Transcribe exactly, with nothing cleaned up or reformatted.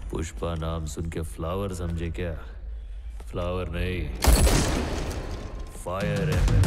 पुष्पा नाम सुन के फ्लावर समझे क्या? फ्लावर नहीं, फायर है मैं।